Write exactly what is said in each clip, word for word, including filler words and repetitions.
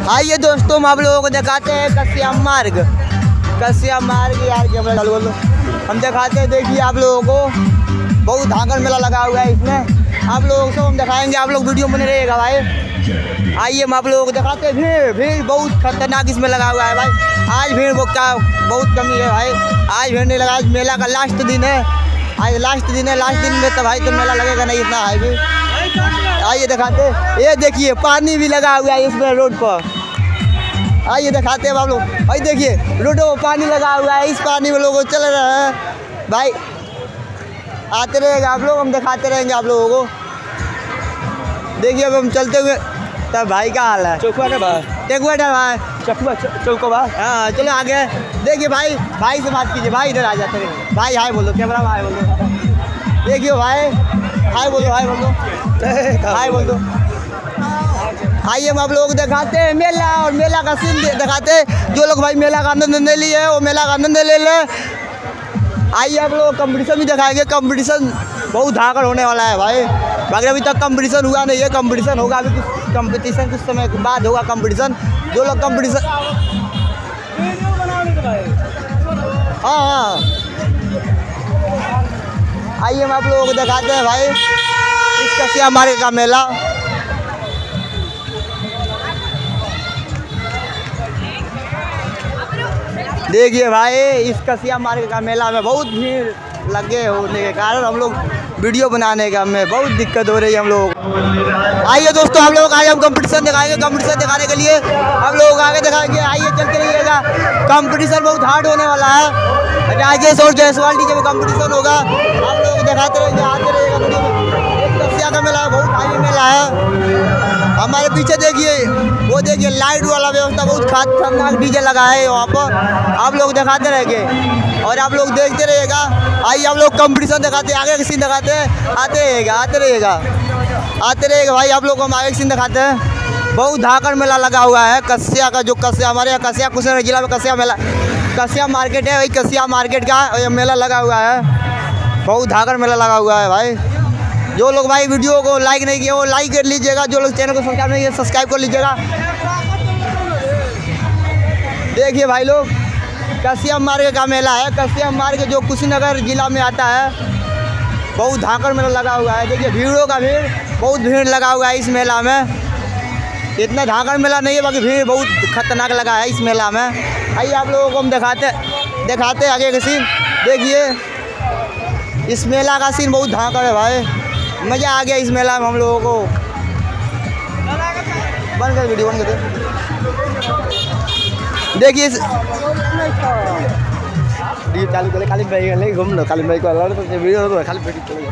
आइए दोस्तों, हम आप लोगों को दिखाते हैं कस्या मार्ग। कस्या मार्ग यार कैमरा चालू कर लो। हम दिखाते हैं, देखिए आप लोगों को बहुत धाकड़ मेला लगा हुआ है इसमें। आप लोगों को हम दिखाएंगे, आप लोग वीडियो बने रहिएगा भाई। आइए हम आप लोगों को दिखाते हैं। भीड़ भीड़ बहुत खतरनाक इसमें लगा हुआ है भाई। आज भीड़ का बहुत कमी है भाई। आज भीड़ नहीं लगा, आज मेला का लास्ट दिन है। आज लास्ट दिन है, लास्ट दिन में तो भाई तो मेला लगेगा नहीं इतना हाई भी। आइए दिखाते, ये देखिए पानी भी लगा हुआ है इसमें रोड पर। आइए दिखाते हैं आप लोग। भाई देखिए रोडों पर पानी लगा हुआ है, इस पानी में लोग चल रहे हैं भाई। आते रहेगा आप लोग, हम दिखाते रहेंगे आप लोगों को। देखिए अब हम चलते हुए तब भाई का हाल है। चौकुआ का भाई, चौकुआ भाई, चकुआ चौको भाई। हाँ चलो आगे। देखिए भाई, भाई से बात कीजिए भाई, इधर आ जाते हैं भाई। हाय बोलो, कैमरा भाई बोलो। देखिए भाई, हाय बोलो, हाय बोलो, हाय बोल दो। आइए हम आप लोग दिखाते हैं मेला, और मेला का सीन दिखाते हैं। जो लोग भाई मेला का आनंद नहीं लिए वो मेला का आनंद ले ले। आइए आप लोग कंपटीशन भी दिखाएंगे। कंपटीशन बहुत धाकड़ होने वाला है भाई। बाकी अभी तक कंपटीशन हुआ नहीं है, कंपटीशन होगा अभी। कुछ कंपटीशन कुछ समय के बाद होगा कंपटीशन। जो लोग कंपटीशन, हाँ हाँ आइए हम आप लोगों को दिखाते हैं भाई इस कस्या मार्ग का मेला। देखिए भाई, इस कस्या मार्ग का मेला में बहुत भीड़ लगे होने के कारण हम लोग वीडियो बनाने का में बहुत दिक्कत हो रही है हम लोग। आइए दोस्तों, हम लोग आज हम कंपटीशन दिखाएंगे। कंपटीशन दिखाने के लिए हम लोग आगे दिखाएंगे। आइए चलते रहिएगा। कंपटीशन बहुत हार्ड होने वाला है। राजेश और जयसवाल डी में कंपटीशन होगा। हम लोग दिखाते रहेंगे, आते रहेगा। कस्या का मेला है, बहुत भारी मेला है। हमारे पीछे देखिए, वो देखिए लाइट वाला व्यवस्था बहुत खतरनाक डीजे लगा है वहाँ पर। आप लोग दिखाते रहेंगे और आप लोग देखते रहिएगा। आइए हम लोग कंपटीशन दिखाते हैं, आगे का सीन दिखाते हैं। आते रहेगा, आते रहेगा, आते रहेगा भाई। आप लोग को हम आगे का सीन दिखाते हैं। बहुत धाकड़ मेला लगा हुआ है कस्या का। जो कस्या हमारे यहाँ कस्या कुशीनगर जिला में कस्या मेला, कस्या मार्केट है, वही कस्या मार्केट का ये मेला लगा हुआ है। बहुत धाकड़ मेला लगा हुआ है भाई। जो लोग भाई वीडियो को लाइक नहीं किए वो लाइक कर लीजिएगा। जो लोग चैनल को सब्सक्राइब नहीं किए सब्सक्राइब कर लीजिएगा। देखिए भाई लोग, कस्या मार्ग का मेला है। कस्या मार्ग जो कुशीनगर जिला में आता है। बहुत धाकड़ मेला लगा हुआ है। देखिए भीड़ों का भीड़, बहुत भीड़ लगा हुआ है इस मेला में। इतना धाकड़ मेला नहीं है, बाकी भीड़ बहुत खतरनाक लगा है इस मेला में। आइए आप लोगों को हम दिखाते दिखाते आगे का सीन। देखिए इस मेला का सीन बहुत धाकड़ है भाई। मज़ा आ गया इस मेला में हम लोगों को। बंद कर वीडियो, बंद कर दे। देखिए इस चालू कर, खाली भाई घूम लो, खाली भाई को वीडियो खाली।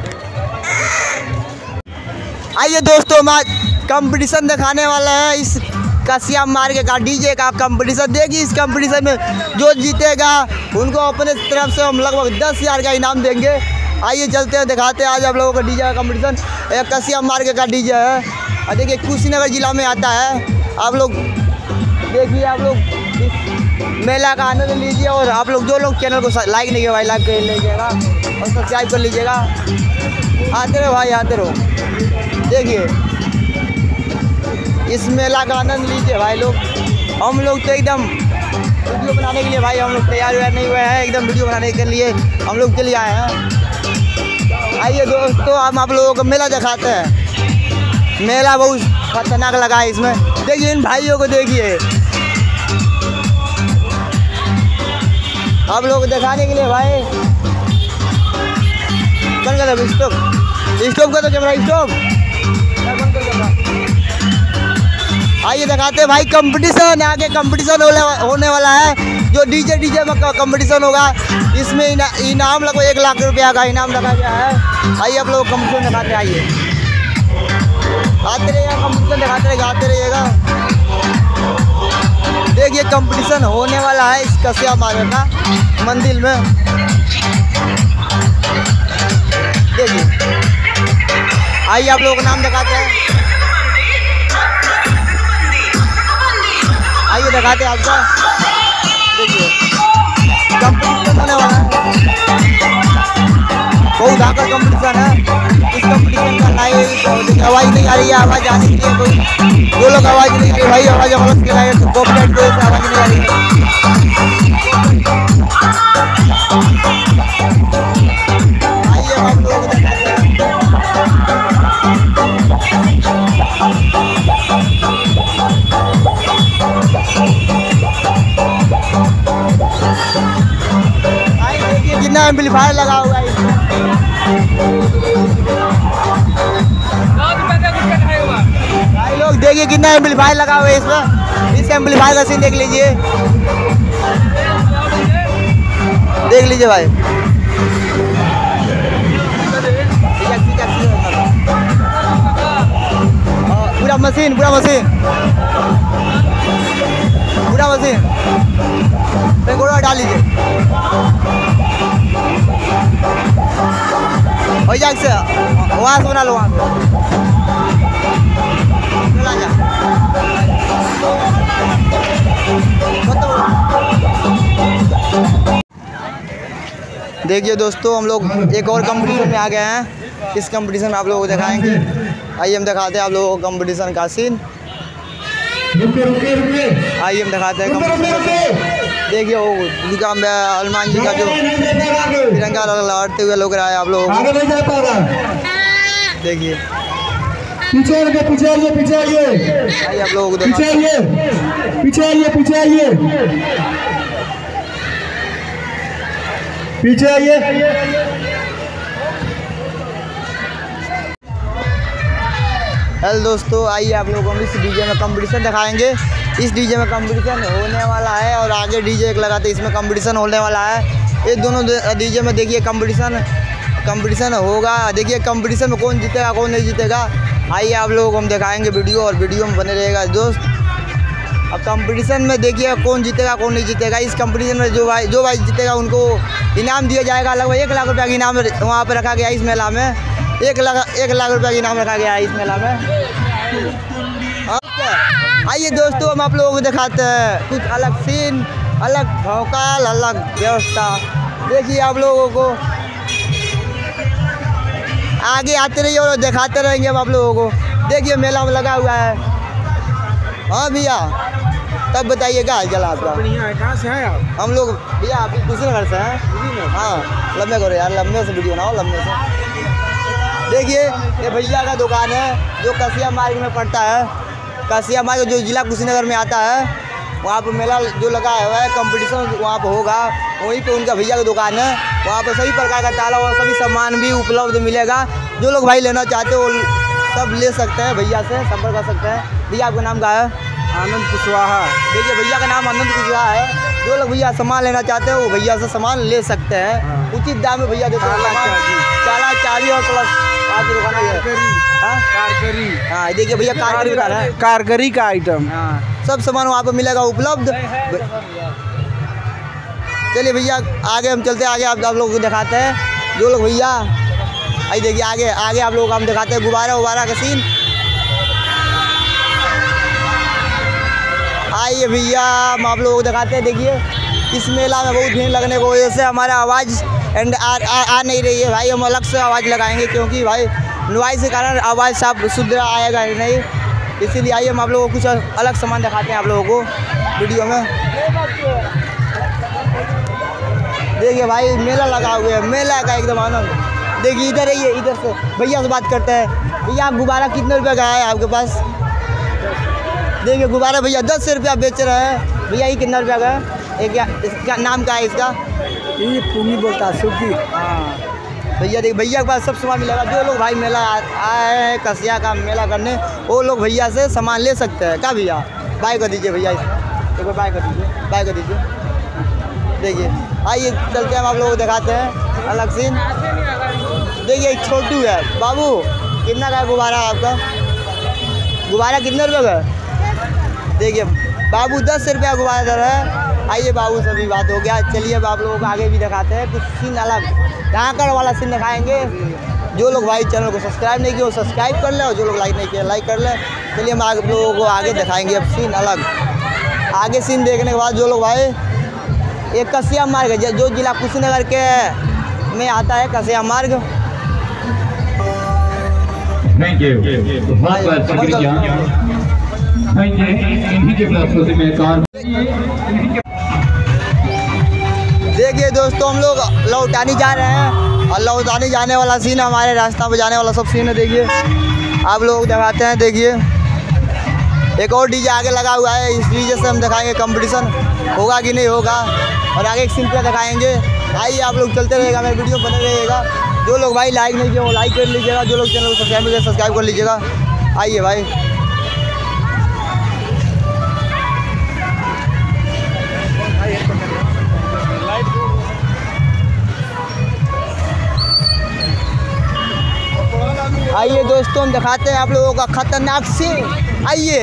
आइए दोस्तों, हम आज कंपटीशन दिखाने वाला है इस कस्या मार्ग का डीजे का कंपटीशन। देखिए इस कंपटीशन में जो जीतेगा उनको अपने तरफ से हम लगभग दस हज़ार का इनाम देंगे। आइए चलते हैं, दिखाते हैं आज आप लोगों को डीजे का कंपटीशन। एक कस्या मार्ग का डीजे है और देखिए कुशीनगर जिला में आता है। आप लोग देखिए, आप लोग इस मेला का आनंद लीजिए। और आप लोग जो लोग चैनल को लाइक नहीं किया भाई लाइक कर लीजिएगा और सब्सक्राइब कर लीजिएगा। आते रहो भाई, आते रहो। देखिए इस मेला का आनंद लीजिए भाई लोग। हम लोग तो एकदम वीडियो बनाने के लिए भाई हम लोग तैयार व्यार नहीं हुए हैं। एकदम वीडियो बनाने के लिए हम लोग के लिए आए हैं। आइए दोस्तों, हम आप लोगों को मेला दिखाते हैं। मेला बहुत खतरनाक लगा है इसमें। देखिए इन भाइयों को देखिए। आप लोग दिखाने के लिए भाई बंद कर दो स्टॉप, स्टॉप कर दो कैमरा, स्टॉप। आइए दिखाते हैं भाई कंपटीशन। आगे कंपटीशन होने वाला है। जो डीजे डीजे में कंपटीशन होगा, इसमें इना, इनाम लगभग एक लाख रुपया का इनाम लगा गया है। आइए आप लोग कंपटीशन दिखाते हैं। आइए आते रहिएगा, कंपटीशन दिखाते रहेगा, आते रहिएगा। देखिए कंपटीशन होने वाला है इस कस्या मार्ग का मंदिर में। देखिए आइए आप लोगों का नाम दिखाते हैं। आइए दिखाते हैं आपका। देखिए कंपटीशन होने वाला है। बहुत धाकर कंपटीशन है। इस कंपटीशन का लाइव आवाज़ नहीं आ रही है, आवाज़ आने के लिए कोई दो लोग आवाज़ नहीं आ रही भाई, आवाज़ हम के लाइव तो कॉपीराइट की वजह से आवाज़ नहीं आ रही है। आइए हम लोग दिखाते हैं। कितना एम्पलीफायर लगा हुआ है इसमें। भाई लोग देखिए कितना एम्पलीफायर लगा हुआ है इसमें। इस एम्पलीफायर का सीन देख लीजिए, देख लीजिए भाई। पूरा मशीन पूरा मशीन पूरा मशीन पे डाल लीजिए भैया से वहाँ से बना लो, वहाँ से देखिए दोस्तों, हम लोग एक और कंपटीशन में आ गए हैं। इस कंपटीशन में आप लोगों को दिखाएंगे। आइए हम दिखाते हैं आप लोगों को कंपटीशन का सीन। आइए हम दिखाते हैं कंपटीशन। देखिए वो उनका हनुमान जी का जो तिरंगा लहराते हुए लोग रहा है आप लोगों को। देखिए पीछे आइए, पीछे आइए, पीछे आइए। आइए आप लोगों को पीछे आइए, पीछे आइए, पीछे आइए, पीछे आइए। हेलो दोस्तों, आइए आप लोगों को इस डीजे में कंपटीशन दिखाएंगे। इस डीजे में कंपटीशन होने वाला है और आगे डीजे एक लगाते इसमें कंपटीशन होने वाला है। ये दोनों डीजे में देखिए कंपटीशन कंपटीशन होगा। देखिए कंपटीशन में कौन जीतेगा कौन नहीं जीतेगा, आइए आप लोगों को हम दिखाएंगे वीडियो, और वीडियो में बने रहेगा दोस्त। अब कंपटीशन में देखिए कौन जीतेगा कौन नहीं जीतेगा। इस कंपटीशन में जो भाई जो भाई जीतेगा उनको इनाम दिया जाएगा। लगभग एक लाख रुपये का इनाम वहाँ पर रखा गया। इस मेला में एक लाख एक लाख रुपये का इनाम रखा गया है इस मेला में। आइए दोस्तों, हम आप लोगों को दिखाते हैं कुछ अलग सीन, अलग भौकाल, अलग व्यवस्था। देखिए आप लोगों को आगे आते रहिए और दिखाते रहेंगे हम आप लोगों को। देखिए मेला में लगा हुआ है। हाँ भैया, तब बताइए क्या हाल चाल आपका? बढ़िया है। कहाँ से हैं आप? हम लोग भैया आप कुशीनगर से हैं। हाँ, लंबे करो यार, लंबे से वीडियो बनाओ, लंबे से। देखिए ये भैया का दुकान है जो कसिया मार्ग में पड़ता है। कसिया मार्ग जो जिला कुशीनगर में आता है, वहाँ पर मेला जो लगा हुआ है कंपटीशन वहाँ पर होगा। वहीं पे उनका भैया की दुकान है। वहाँ पर सभी प्रकार का ताला और सभी सामान भी उपलब्ध मिलेगा। जो लोग भाई लेना चाहते हो वो सब ले सकते हैं, भैया से संपर्क कर सकते हैं। भैया आपका नाम क्या है? आनंद कुशवाहा। देखिए भैया का नाम आनंद कुशवाहा है। जो लोग भैया सामान लेना चाहते हैं वो भैया से सामान ले सकते हैं। हाँ। उचित दाम में भैया देते हैं। चाला चाबी और प्लस आपकी दुकान कारगरी। हाँ देखिए भैया कारगरी बता रहा है, कारगरी का आइटम। हाँ सब सामान वहाँ पर मिलेगा उपलब्ध। चलिए भैया आगे हम चलते हैं, आगे आप आप लोगों को दिखाते हैं। जो लोग भैया आई देखिए आगे आगे आप लोगों को हम दिखाते हैं गुब्बारा उबारा का सीन। आइए भैया हम आप लोगों को दिखाते हैं। देखिए इस मेला में बहुत भीड़ लगने की वजह से हमारा आवाज़ एंड आ, आ, आ नहीं रही है भाई। हम अलग से आवाज़ लगाएंगे क्योंकि भाई नॉइज़ के कारण आवाज़ साफ शुद्ध आएगा नहीं, इसीलिए आइए हम आप लोगों को कुछ अलग सामान दिखाते हैं आप लोगों को वीडियो में। देखिए भाई मेला लगा हुआ है, मेला का एकदम आनंद। देखिए इधर रहिए, इधर से भैया से बात करते हैं। भैया गुब्बारा कितने रुपये का है आपके पास? देखिए गुब्बारा भैया दस से रुपया बेच रहे हैं। भैया ये कितना रुपया का है? एक क्या इसका नाम क्या है इसका? ये पूनी बोलता है सुखी। हाँ भैया देखिए भैया के पास सब सामान मिलेगा। जो लोग भाई मेला आए हैं कसिया का मेला करने, वो लोग भैया से सामान ले सकते हैं। क्या भैया बाय कर दीजिए भैया, एक बार बाय कर दीजिए, बाय कर दीजिए। देखिए आइए चलते हैं हम आप लोगों को दिखाते हैं अलग सीन। देखिए एक छोटू है। बाबू कितना का है गुब्बारा आपका? गुब्बारा कितने रुपये का है? देखिए बाबू दस रुपया गुब्बारा दर है। आइए बाबू से भी बात हो गया। चलिए अब आप लोगों को आगे भी दिखाते हैं कुछ सीन अलग ढाकर वाला सीन दिखाएंगे। जो लोग भाई चैनल को सब्सक्राइब नहीं किए वो सब्सक्राइब कर ले, और जो लोग लाइक नहीं किए लाइक कर ले। चलिए हम आप लोगों को आगे दिखाएंगे अब सीन अलग। आगे सीन देखने के बाद जो लोग भाई एक कसिया मार्ग है जो जिला कुशीनगर के में आता है, कसिया मार्ग थैंक यू, बहुत बहुत शुक्रिया। Thank you. इन्हीं के प्रस्तुति में कार देखिए दोस्तों, हम लोग लौटानी जा रहे हैं और लौटानी जाने वाला सीन हमारे रास्ता पे जाने वाला सब सीन है। देखिए आप लोग दिखाते हैं। देखिए एक और डीजे आगे लगा हुआ है, इस डीजे से हम दिखाएंगे कंपटीशन होगा कि नहीं होगा, और आगे एक सीन पे दिखाएंगे। आइए आप लोग चलते रहेगा, मेरे वीडियो बने रहेगा। जो लोग भाई लाइक नहीं किए वो लाइक कर लीजिएगा, जो लोग चैनल को सब्सक्राइब नहीं किए सब्सक्राइब कर लीजिएगा। आइए भाई। आइए दोस्तों, हम दिखाते हैं आप लोगों का खतरनाक सीन। आइए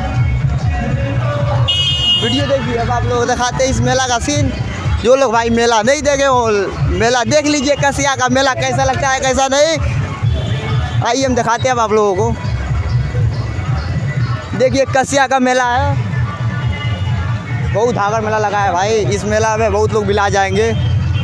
वीडियो देखिए। अब आप लोग दिखाते हैं इस मेला का सीन। जो लोग भाई मेला नहीं देखे वो मेला देख लीजिए, कसिया का मेला कैसा लगता है कैसा नहीं। आइए हम दिखाते हैं अब आप लोगों को। देखिए कसिया का मेला है, बहुत धागर मेला लगा है भाई। इस मेला में बहुत लोग बिला जाएंगे।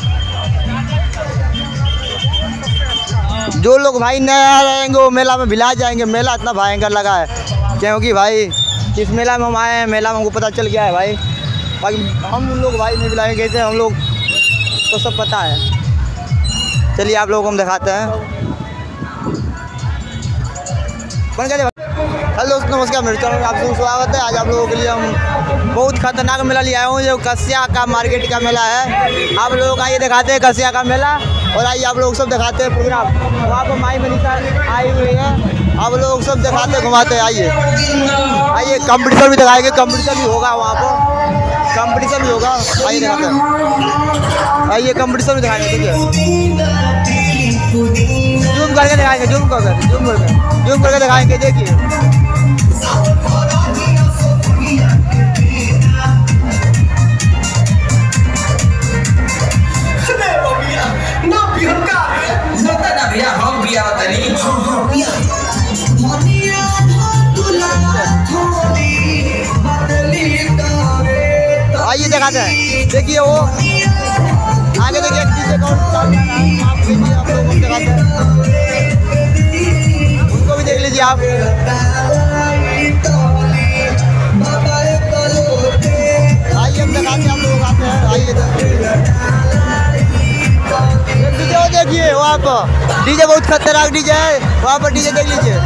जो लोग भाई नया रहेंगे वो मेला में बिला जाएंगे। मेला इतना भयंकर लगा है क्योंकि भाई इस मेला में हम आए हैं, मेला में हमको पता चल गया है भाई। बाकी हम उन लोग भाई नहीं बिलाएंगे कैसे, हम लोग तो सब पता है। चलिए आप लोगों को हम दिखाते हैं। हेलो दोस्तों, नमस्कार, मेरे चैनल में आप सबका स्वागत है। आज आप लोगों के लिए हम बहुत खतरनाक मेला ले आए हूँ, जो कसिया का मार्केट का मेला है। आप लोगों का ये दिखाते हैं कसिया का मेला, और आइए आप लोग सब दिखाते हैं प्रोग्राम। वहाँ पर माई मनीषा आई हुई है, आप लोग सब दिखाते घुमाते हैं। आइए आइए कंपटीशन भी दिखाएंगे, कंपटीशन भी होगा वहाँ पर, कंपटीशन भी होगा। आइए दिखाते हैं, आइए कंपटीशन भी दिखाएंगे। ठीक है, जूम करके दिखाएंगे, जूम करके जूम करके जूम करके दिखाएंगे। देखिए आइए दिखाते हैं। देखिए वो आगे देखिए डीजे कौन चल रहा है, आप देखिए, आप लोगों को दिखाते हैं, उनको भी देख लीजिए आप। आइए हम दिखाते हैं, आप लोग आते हैं। आइए डीजे वो देखिए, वहाँ पर डीजे बहुत खतरनाक डीजे है, वहाँ पर डीजे देख लीजिए।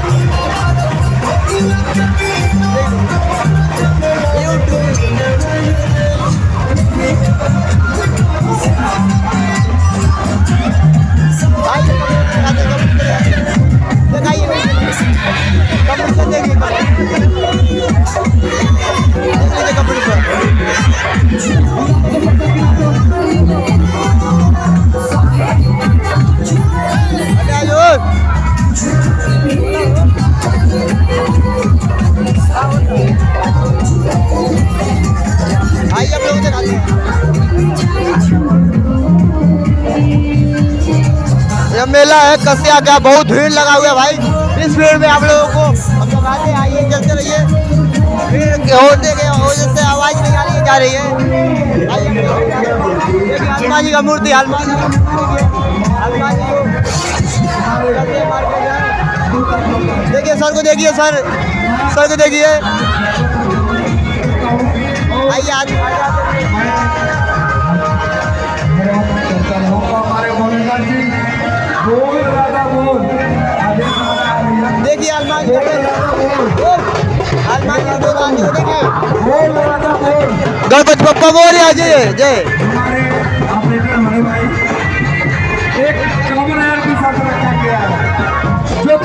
आइए आप लोग दिखाते हैं। यह मेला है कसिया का, बहुत भीड़ लगा हुआ है भाई। इस भीड़ में आप लोगों को हम लोग आते हैं। आइए चलते रहिए, भीड़ होने के वजह से आवाज़ नहीं आ रही है, जा रही है। आइए हनुमान जी का मूर्ति, हनुमान जी हनुमान जी देखिए, सर को देखिए, सर सर को देखिए। आइए आगे देखिए हनुमान जी, हनुमान जी देखिए, गणपति बप्पा मोरया, जय जय।